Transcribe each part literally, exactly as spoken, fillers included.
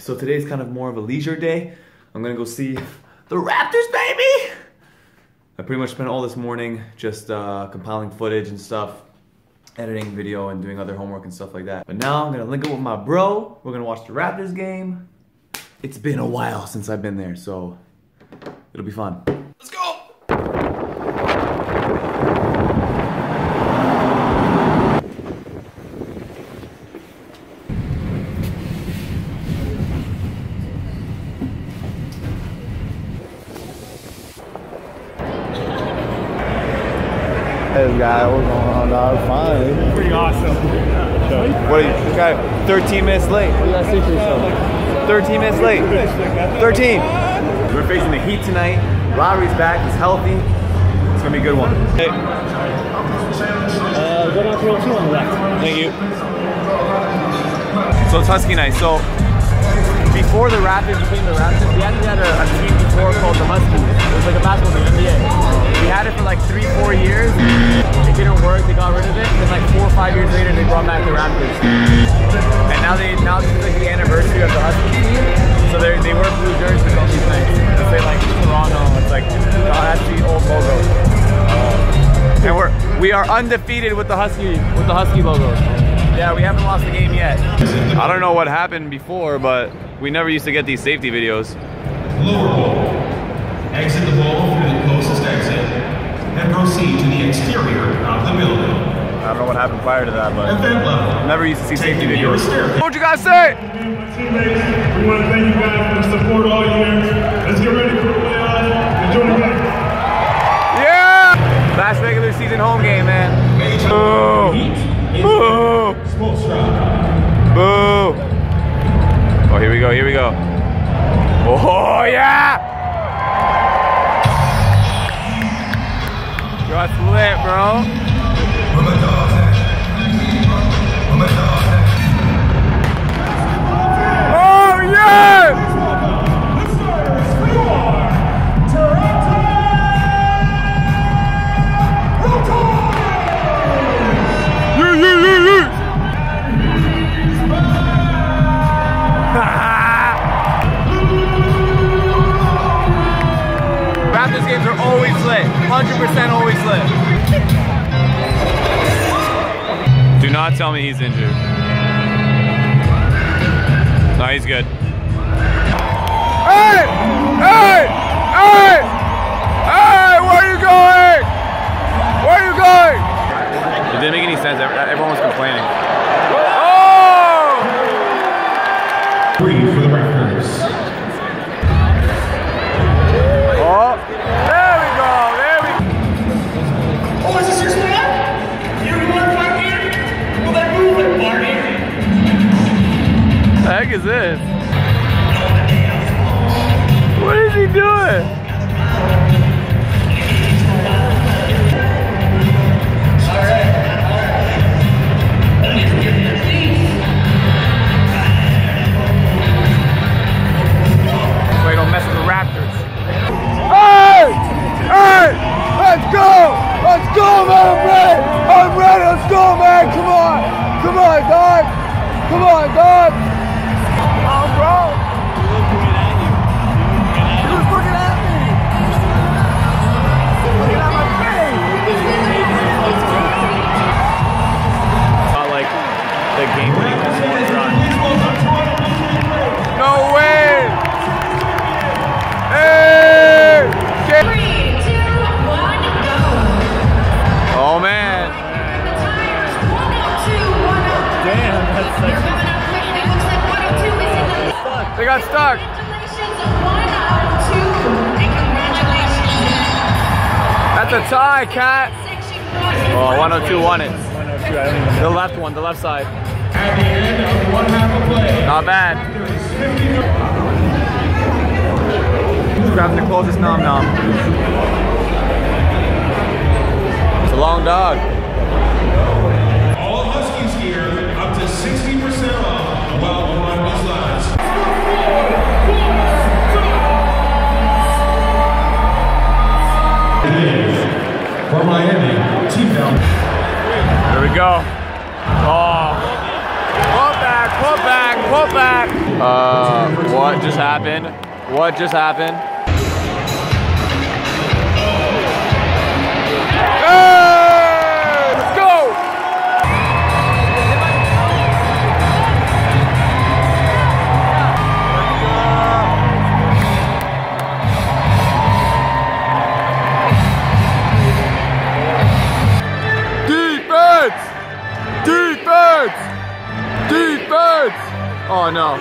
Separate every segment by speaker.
Speaker 1: So today's kind of more of a leisure day. I'm gonna go see the Raptors, baby! I pretty much spent all this morning just uh, compiling footage and stuff, editing video and doing other homework and stuff like that. But now I'm gonna link up with my bro. We're gonna watch the Raptors game. It's been a while since I've been there, so it'll be fun. Let's go!
Speaker 2: Hey guy, what's going on, dog? Fine.
Speaker 3: Pretty awesome.
Speaker 1: What are you, this guy, thirteen minutes late.
Speaker 2: What do you guys think for yourself?
Speaker 1: thirteen minutes late. thirteen. We're facing the Heat tonight. Lowry's back, he's healthy. It's gonna be a good one. Hey.
Speaker 3: Uh, go down three oh two on the left.
Speaker 1: Thank you. So it's Husky night. So before the Raptors became the Raptors, we actually had a, a team before called the Huskies. It was like a basketball team, N B A. We had it for like three, four years. It didn't work, they got rid of it. Then like four or five years later, they brought back the Raptors. And now they now this is like the anniversary of the Huskies team. So they they wear blue jerseys on these nights. They say like Toronto. It's like that's the old logo. Uh, and we're we are undefeated with the Husky with the Husky logo. Yeah, we haven't lost the game yet. I don't know what happened before, but we never used to get these safety videos.
Speaker 4: Lower bowl. Exit the bowl through the closest exit and proceed to the exterior of the building.
Speaker 1: I don't know what happened prior to that, but
Speaker 4: Event level.
Speaker 1: never used to see
Speaker 4: Take
Speaker 1: safety
Speaker 4: the
Speaker 1: videos.
Speaker 4: nearest staircase.
Speaker 1: What'd you guys say?
Speaker 5: Teammates, we want to thank you guys for the support all year. Let's get ready for the playoffs. Enjoy the game.
Speaker 1: Yeah! Last regular season home game, man. Boo! Boo! Boo! Oh, here we go, here we go. Oh, yeah! That's lit, bro. Oh, yeah! Raptors games are always lit. one hundred percent always lit. Do not tell me he's injured. No, he's good. Hey! Hey! Hey! Hey! Where are you going? Where are you going? It didn't make any sense. Everyone was complaining. Oh!
Speaker 4: Three for the Raptors.
Speaker 1: Oh! There we go! There we go!
Speaker 5: Oh, is this your spot? You want to fight here? Well, then move it, Barney.
Speaker 1: What the heck is this? What is he doing? Wait, don't mess with the Raptors. Hey! Hey! Let's go! Let's go, man! I'm ready! I'm ready! Let's go, man! Come on! Come on, dog! Come on, dog! Oh, bro! He was looking at me! Looking at my face! Not like the game winning run. No way! Hey!
Speaker 6: Three, two, one, go.
Speaker 1: Oh man!
Speaker 6: Damn, that's like... It looks like one oh two is in the lead.
Speaker 1: They got stuck!
Speaker 6: Congratulations, one oh two. And congratulations.
Speaker 1: That's a tie, Cat!
Speaker 6: Section
Speaker 1: Oh, one oh two won it. The left one, the left side.
Speaker 4: At the end of one half of play.
Speaker 1: Not bad. Just grabbing the closest nom nom. It's a long dog.
Speaker 4: All Huskies gear up to sixty percent off while quantities last. For Miami, team down.
Speaker 1: There we go. Oh. Pull back, Put back, put back. Uh, what just happened? What just happened? Hey! Let's go! Defense! Defense! Defense! Oh no.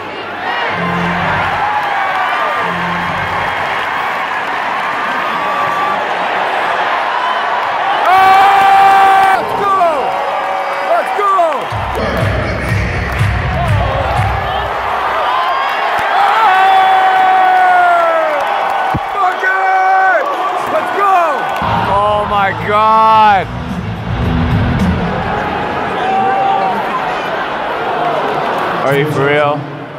Speaker 1: God. Are you for real?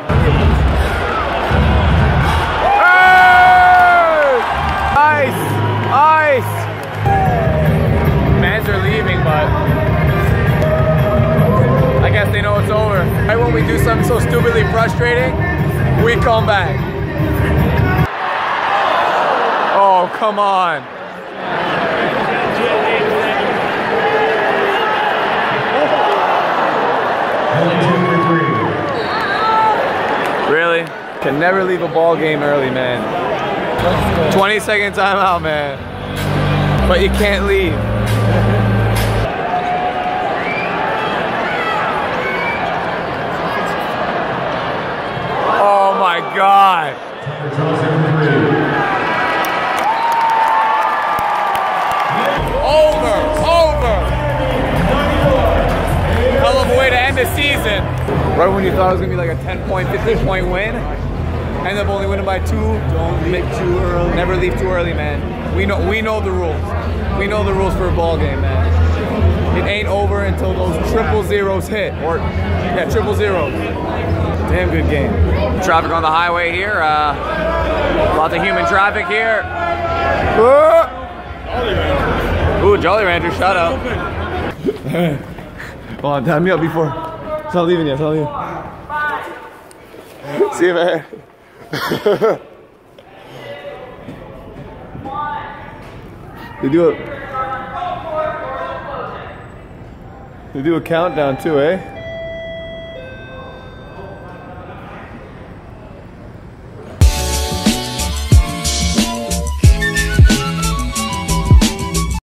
Speaker 1: Hey! Ice! Ice! Fans are leaving, but I guess they know it's over. Right when we do something so stupidly frustrating, we come back. Oh, come on. Really? Can never leave a ball game early, man. twenty second timeout, man. But you can't leave. Oh my God. Over, over. Hell of a way to end the season. Right when you thought it was gonna be like a ten point, fifteen point win, end up only winning by two. Don't leave too early. Never leave too early, man. We know we know the rules. We know the rules for a ball game, man. It ain't over until those triple zeros hit. Or yeah, triple zeros. Damn good game. Traffic on the highway here. Uh, lots of human traffic here. Uh, Ooh, Jolly Rancher, shout out. Come on, time me up before. It's not leaving yet, it's not leaving. See you, man. They do a They do a countdown too, eh?